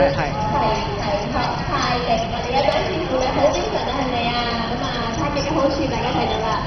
係太極，我哋一班師傅咧好精神啊，係咪啊？咁啊，太極嘅好處大家睇到啦。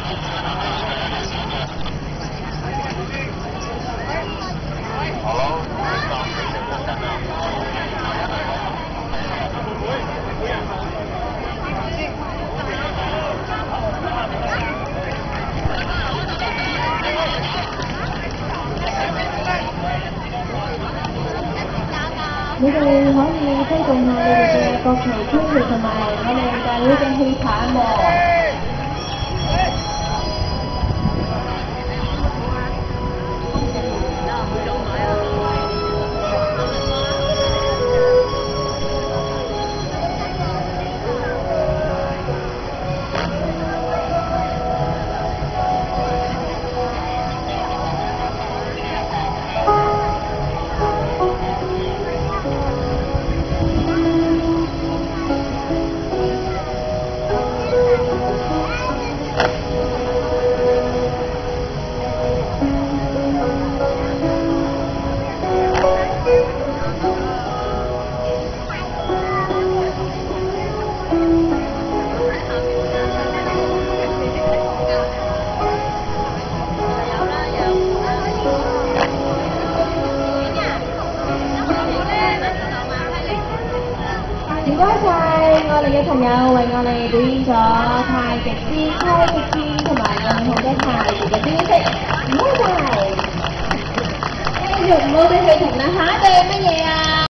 你哋可以推動下你哋嘅國旗飄搖同埋我哋大會嘅氣棒喎。唔該晒我哋嘅朋友為我哋表演咗太極拳、太極拳同埋更好嘅太極嘅招式，唔該晒。繼續唔好俾佢停啦，下一對係乜嘢啊？